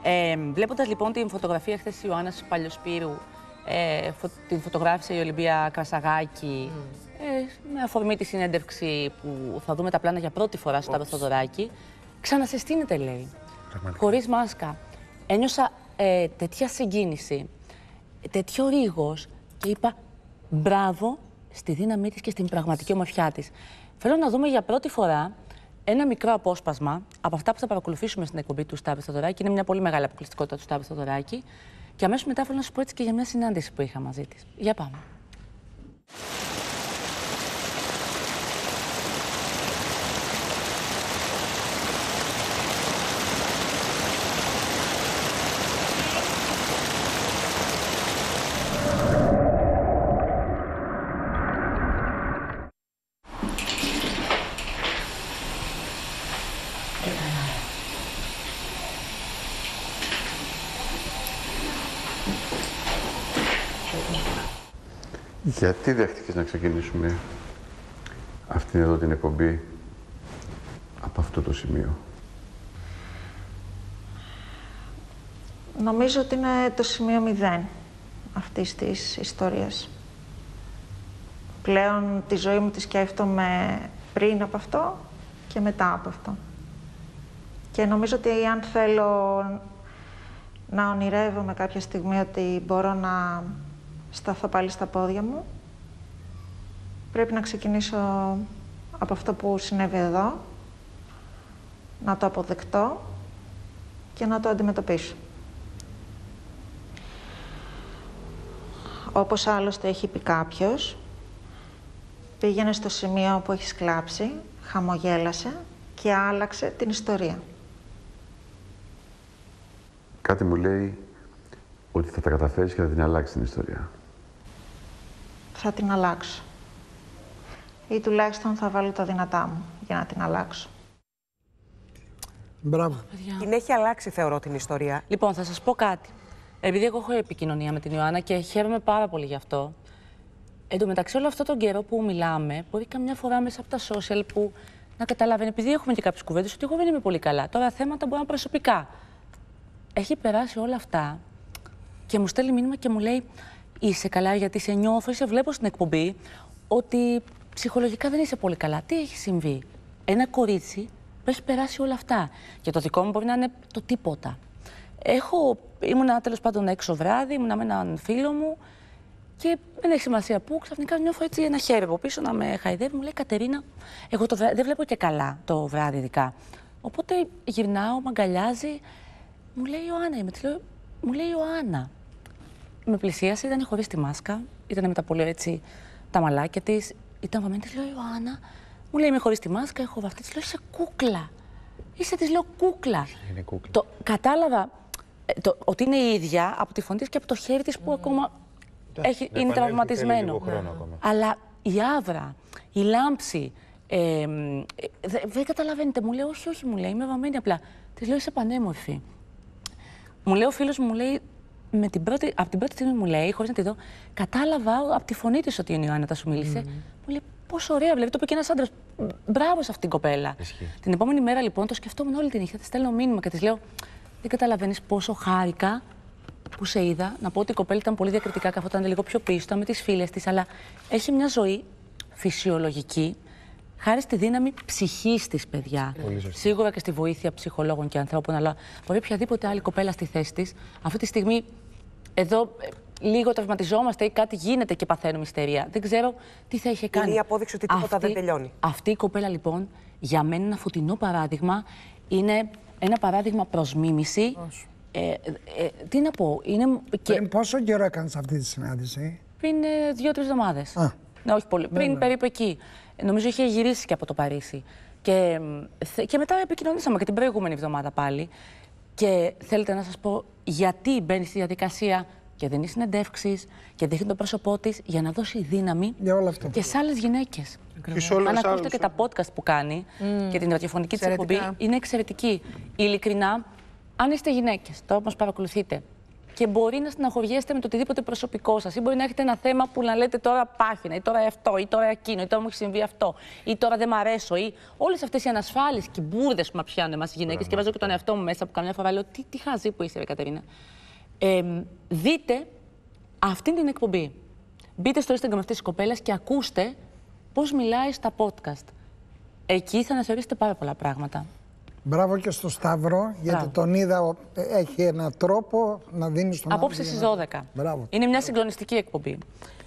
Βλέποντας λοιπόν την φωτογραφία χθες της Ιωάννας Παλιοσπύρου, την φωτογράφησε η Ολυμπία Κρασαγάκη, με αφορμή τη συνέντευξη που θα δούμε τα πλάνα για πρώτη φορά στο Σταύρο Θοδωράκη, ξανασυστήνεται, λέει, χωρίς μάσκα. Ένιωσα τέτοια συγκίνηση, τέτοιο ρίγος και είπα μπράβο στη δύναμή της και στην πραγματική ομορφιά της. Θέλω να δούμε για πρώτη φορά ένα μικρό απόσπασμα από αυτά που θα παρακολουθήσουμε στην εκπομπή του Σταύρου Θοδωράκη. Είναι μια πολύ μεγάλη αποκλειστικότητα του Σταύρου Θοδωράκη. Και αμέσως μετά θέλω να σου πω έτσι και για μια συνάντηση που είχα μαζί της. Για πάμε. Γιατί δέχτηκες να ξεκινήσουμε αυτήν εδώ την εκπομπή από αυτό το σημείο? Νομίζω ότι είναι το σημείο 0 αυτής της ιστορίας. Πλέον τη ζωή μου τη σκέφτομαι πριν από αυτό και μετά από αυτό. Και νομίζω ότι αν θέλω να ονειρεύομαι κάποια στιγμή ότι μπορώ να σταθώ πάλι στα πόδια μου, πρέπει να ξεκινήσω από αυτό που συνέβη εδώ, να το αποδεκτώ και να το αντιμετωπίσω. Όπως άλλωστε έχει πει κάποιος, πήγαινε στο σημείο που έχεις κλάψει, χαμογέλασε και άλλαξε την ιστορία. Κάτι μου λέει ότι θα τα καταφέρεις και θα την αλλάξεις την ιστορία. Θα την αλλάξω. Ή τουλάχιστον θα βάλω τα δυνατά μου για να την αλλάξω. Μπράβο. Την έχει αλλάξει, θεωρώ, την ιστορία. Λοιπόν, θα σας πω κάτι. Επειδή εγώ έχω επικοινωνία με την Ιωάννα και χαίρομαι πάρα πολύ γι' αυτό. Εν τω μεταξύ, όλο αυτόν τον καιρό που μιλάμε, μπορεί καμιά φορά μέσα από τα social που να καταλαβαίνει, επειδή έχουμε και κάποιες κουβέντες, ότι εγώ δεν είμαι πολύ καλά. Τώρα θέματα μπορεί να είναι προσωπικά. Έχει περάσει όλα αυτά και μου στέλνει μήνυμα και μου λέει: είσαι καλά, γιατί σε νιώθω, σε βλέπω στην εκπομπή ότι ψυχολογικά δεν είσαι πολύ καλά. Τι έχει συμβεί? Ένα κορίτσι που έχει περάσει όλα αυτά. Και το δικό μου μπορεί να είναι το τίποτα. Ήμουνα τέλος πάντων έξω βράδυ, ήμουνα με έναν φίλο μου και δεν έχει σημασία που. Ξαφνικά νιώθω έτσι ένα χέρι από πίσω να με χαϊδεύει. Μου λέει: Κατερίνα, εγώ δεν βλέπω και καλά το βράδυ, ειδικά. Οπότε γυρνάω, με αγκαλιάζει, μου λέει: Ιωάννα είμαι. Της λέω: μου λέει: Ιωάννα. Με πλησίασε, ήταν χωρίς τη μάσκα, ήταν με τα πολύ έτσι τα μαλάκια της. Ήταν βαμμένη, της λέω: Ιωάννα. Μου λέει: είμαι χωρίς τη μάσκα, έχω βαφτεί. Της λέω: είσαι κούκλα. Είσαι, της λέω, κούκλα. Είναι κούκλα. Κατάλαβα ότι είναι η ίδια από τη φωνή της και από το χέρι της που ακόμα είναι τραυματισμένο. Αλλά η άβρα, η λάμψη, δεν καταλαβαίνετε. Μου λέει: όχι, όχι, μου λέει, είμαι βαμμένη απλά. Της λέω: είσαι πανέμορφη. Μου λέει ο φίλος μου, λέει, από την πρώτη στιγμή μου λέει, χωρίς να τη δω, κατάλαβα από τη φωνή της ότι η Ιωάννα τα σου μίλησε. Μου λέει: πόσο ωραία, βλέπει, το είπε και ένας άντρας. Μπράβο σε αυτήν την κοπέλα. Την επόμενη μέρα λοιπόν το σκεφτόμουν όλη τη νύχτα. Της στέλνω μήνυμα και της λέω: δεν καταλαβαίνεις πόσο χάρηκα που σε είδα. Να πω ότι η κοπέλα ήταν πολύ διακριτικά, καθόταν λίγο πιο πίσω, ήταν με τις φίλες της, αλλά έχει μια ζωή φυσιολογική. Χάρη στη δύναμη ψυχής της, παιδιά. Σίγουρα και στη βοήθεια ψυχολόγων και ανθρώπων, αλλά μπορεί οποιαδήποτε άλλη κοπέλα στη θέση της. Αυτή τη στιγμή, εδώ λίγο τραυματιζόμαστε ή κάτι γίνεται και παθαίνουμε ιστερία. Δεν ξέρω τι θα είχε κάνει. Είναι η απόδειξη ότι τίποτα δεν τελειώνει. Αυτή η κοπέλα, λοιπόν, για μένα ένα φωτεινό παράδειγμα. Είναι ένα παράδειγμα προς μίμηση. Τι να πω. Πριν πόσο καιρό έκανες αυτή τη συνάντηση? Πριν 2-3 εβδομάδες. Ναι, όχι πολύ. Πριν περίπου εκεί. Νομίζω είχε γυρίσει και από το Παρίσι. Και μετά επικοινωνήσαμε και την προηγούμενη εβδομάδα πάλι. Και θέλετε να σας πω γιατί μπαίνει στη διαδικασία και δίνει συνεντεύξεις και δείχνει το πρόσωπό της για να δώσει δύναμη και σε άλλες γυναίκες. Αν ακούσετε και τα podcast που κάνει και την ραδιοφωνική της εκπομπή, είναι εξαιρετική. Ειλικρινά, αν είστε γυναίκες, τώρα που μας παρακολουθείτε, και μπορεί να στεναχωριέστε με το οτιδήποτε προσωπικό σας. Ή μπορεί να έχετε ένα θέμα που να λέτε τώρα πάχυνα, ή τώρα αυτό, ή τώρα εκείνο, ή τώρα μου έχει συμβεί αυτό, ή τώρα δεν μ' αρέσω, ή όλες αυτές οι ανασφάλειες και οι μπουρδες που μας πιάνουν εμάς οι γυναίκες. Και βάζω και τον εαυτό μου μέσα που καμιά φορά λέω τι χαζή που είσαι, Κατερίνα. Δείτε αυτή την εκπομπή. Μπείτε στο Instagram αυτής της κοπέλας και ακούστε πώς μιλάει στα podcast. Εκεί θα αναθεωρήσετε πάρα πολλά πράγματα. Μπράβο και στο Σταύρο, γιατί τον είδα, έχει έναν τρόπο να δίνει στον άνθρωπο. Απόψε στις 12. Μπράβο. Είναι μια συγκλονιστική εκπομπή.